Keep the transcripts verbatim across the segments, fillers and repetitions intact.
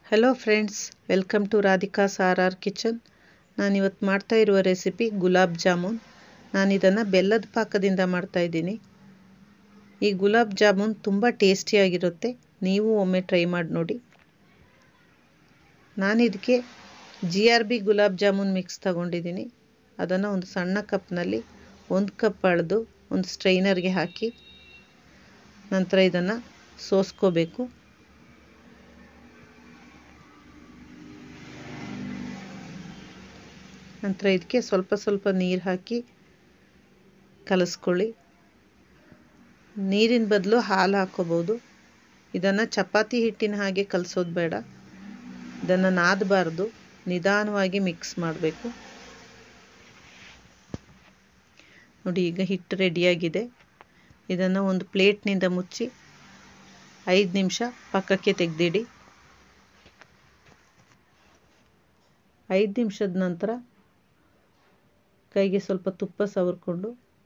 Hello friends, welcome to Radhika's R R kitchen. ನಾನಿವತ್ತು ಮಾಡ್ತಾ ಇರುವ ರೆಸಿಪಿ ಗುಲಾಬ್ ಜಾಮೂನ್. ನಾನಿದನ್ನು ಬೆಲ್ಲದ ಪಾಕದಿಂದ ಮಾಡ್ತಾ ಇದ್ದೀನಿ. ಈ ಗುಲಾಬ್ ಜಾಮೂನ್ ತುಂಬ ಟೇಸ್ಟಿಯಾಗಿರುತ್ತೆ. ನೀವು ಒಮ್ಮೆ ಟ್ರೈ ಮಾಡಿ ನೋಡಿ. ನಾನಿದಕ್ಕೆ G R B gulab jamun mix ತಗೊಂಡಿದ್ದೀನಿ. ಅದನ್ನು ಒಂದು ಸಣ್ಣ ಕಪ್ನಲ್ಲಿ ಒಂದು ಕಪ್ ಅಳೆದು ಒಂದು ಸ್ಟ್ರೈನರ್ಗೆ ಹಾಕಿ ನಂತರ ಇದನ್ನು ಸೋಸ್ಕೋಬೇಕು. ನಂತರ ಇದಕ್ಕೆ ಸ್ವಲ್ಪ ಸ್ವಲ್ಪ ನೀರು ಹಾಕಿ ಕಲಿಸ್ಕೊಳ್ಳಿ. ನೀರಿನ ಬದಲು ಹಾಲು ಹಾಕೋಬೋದು. ಇದನ್ನು ಚಪಾತಿ ಹಿಟ್ಟಿನ ಹಾಗೆ ಕಲಿಸೋದು ಬೇಡ. ಇದನ್ನು ನಾದಬಾರ್ದು, ನಿಧಾನವಾಗಿ ಮಿಕ್ಸ್ ಮಾಡಬೇಕು. ನೋಡಿ, ಈಗ ಹಿಟ್ಟು ರೆಡಿಯಾಗಿದೆ. ಇದನ್ನು ಒಂದು ಪ್ಲೇಟ್ನಿಂದ ಮುಚ್ಚಿ ಐದು ನಿಮಿಷ ಪಕ್ಕಕ್ಕೆ ತೆಗೆದಿಡಿ. ಐದು ನಿಮಿಷದ ನಂತರ ಕೈಗೆ ಸ್ವಲ್ಪ ತುಪ್ಪ ಸವರ್ಕೊಂಡು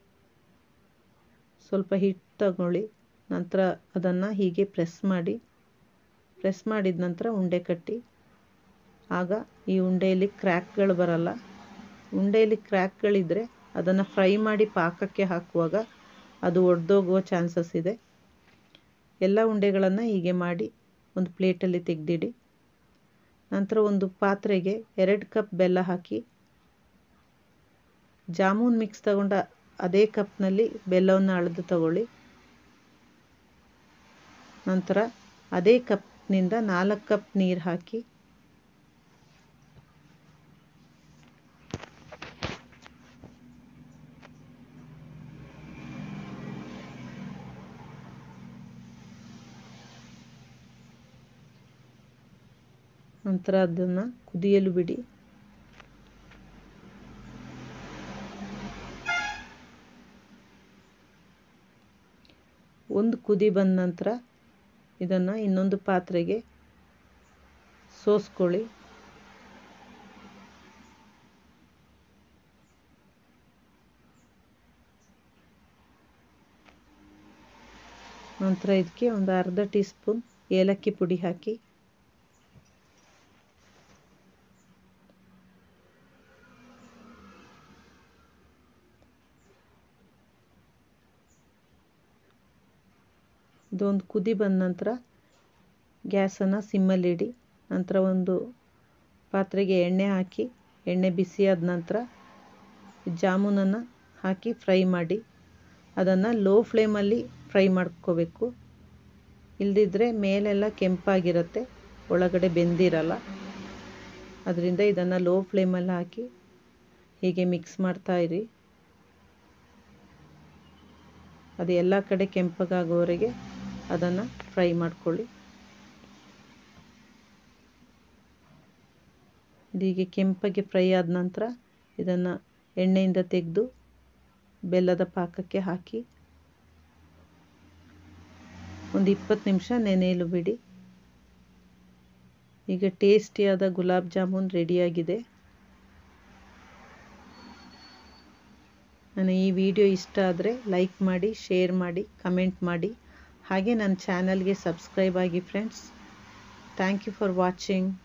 ಸ್ವಲ್ಪ ಹಿಟ್ಟು ತಗೊಳ್ಳಿ. ನಂತರ ಅದನ್ನು ಹೀಗೆ ಪ್ರೆಸ್ ಮಾಡಿ ಪ್ರೆಸ್ ಮಾಡಿದ ನಂತರ ಉಂಡೆ ಕಟ್ಟಿ. ಆಗ ಈ ಉಂಡೆಯಲ್ಲಿ ಕ್ರ್ಯಾಕ್ಗಳು ಬರಲ್ಲ. ಉಂಡೆಯಲ್ಲಿ ಕ್ರ್ಯಾಕ್ಗಳಿದ್ದರೆ ಅದನ್ನು ಫ್ರೈ ಮಾಡಿ ಪಾಕಕ್ಕೆ ಹಾಕುವಾಗ ಅದು ಒಡೆದೋಗುವ ಚಾನ್ಸಸ್ ಇದೆ. ಎಲ್ಲ ಉಂಡೆಗಳನ್ನು ಹೀಗೆ ಮಾಡಿ ಒಂದು ಪ್ಲೇಟಲ್ಲಿ ತೆಗೆದಿಡಿ. ನಂತರ ಒಂದು ಪಾತ್ರೆಗೆ ಎರಡು ಕಪ್ ಬೆಲ್ಲ ಹಾಕಿ, ಜಾಮೂನ್ ಮಿಕ್ಸ್ ತಗೊಂಡ ಅದೇ ಕಪ್ನಲ್ಲಿ ಬೆಲ್ಲವನ್ನು ಅಳೆದು ತಗೊಳ್ಳಿ. ನಂತರ ಅದೇ ಕಪ್ನಿಂದ ನಾಲ್ಕು ಕಪ್ ನೀರು ಹಾಕಿ ನಂತರ ಅದನ್ನು ಕುದಿಯಲು ಬಿಡಿ. ಒಂದು ಕುದಿ ಬಂದ ನಂತರ ಇದನ್ನು ಇನ್ನೊಂದು ಪಾತ್ರೆಗೆ ಸೋಸ್ಕೊಳ್ಳಿ. ನಂತರ ಇದಕ್ಕೆ ಒಂದು ಅರ್ಧ ಟೀ ಸ್ಪೂನ್ ಏಲಕ್ಕಿ ಪುಡಿ ಹಾಕಿ ಇದೊಂದು ಕುದಿ ಬಂದ ನಂತರ ಗ್ಯಾಸನ್ನು ಸಿಮ್ಮಲ್ಲಿಡಿ. ನಂತರ ಒಂದು ಪಾತ್ರೆಗೆ ಎಣ್ಣೆ ಹಾಕಿ ಎಣ್ಣೆ ಬಿಸಿಯಾದ ನಂತರ ಜಾಮೂನನ್ನು ಹಾಕಿ ಫ್ರೈ ಮಾಡಿ. ಅದನ್ನು ಲೋ ಫ್ಲೇಮಲ್ಲಿ ಫ್ರೈ ಮಾಡ್ಕೋಬೇಕು. ಇಲ್ಲದಿದ್ದರೆ ಮೇಲೆಲ್ಲ ಕೆಂಪಾಗಿರುತ್ತೆ, ಒಳಗಡೆ ಬೆಂದಿರಲ್ಲ. ಅದರಿಂದ ಇದನ್ನು ಲೋ ಫ್ಲೇಮಲ್ಲಿ ಹಾಕಿ ಹೀಗೆ ಮಿಕ್ಸ್ ಮಾಡ್ತಾ ಇರಿ. ಅದು ಎಲ್ಲ ಕಡೆ ಕೆಂಪಗಾಗೋವರೆಗೆ ಅದನ್ನು ಫ್ರೈ ಮಾಡ್ಕೊಳ್ಳಿ. ಹೀಗೆ ಕೆಂಪಗೆ ಫ್ರೈ ಆದ ನಂತರ ಇದನ್ನು ಎಣ್ಣೆಯಿಂದ ತೆಗೆದು ಬೆಲ್ಲದ ಪಾಕಕ್ಕೆ ಹಾಕಿ ಒಂದು ಇಪ್ಪತ್ತು ನಿಮಿಷ ನೆನೆಯಲು ಬಿಡಿ. ಈಗ ಟೇಸ್ಟಿಯಾದ ಗುಲಾಬ್ ಜಾಮೂನ್ ರೆಡಿಯಾಗಿದೆ. ನನ್ನ ಈ ವಿಡಿಯೋ ಇಷ್ಟ ಆದರೆ ಲೈಕ್ ಮಾಡಿ, ಶೇರ್ ಮಾಡಿ, ಕಮೆಂಟ್ ಮಾಡಿ. ಹಾಗೆ ನನ್ನ ಚಾನಲ್ಗೆ ಸಬ್ಸ್ಕ್ರೈಬ್ ಆಗಿ friends. Thank you for watching.